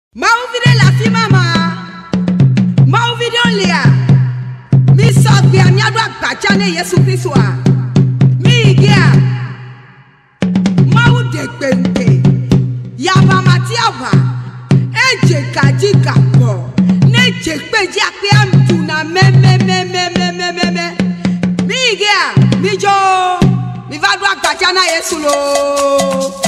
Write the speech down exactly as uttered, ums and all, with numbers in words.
Mau video la fi mama. Mau video lia. Mi so bia mi adu agbaja ne Yesu Kristo a. Mi gia. Mau de gbente. Ya ba mati aba. Eje kaji kapo. Ne je peji ape amdu na me me me me me me me me. Mi gia. Mi jo. Mi va adu agbaja na Yesu lo.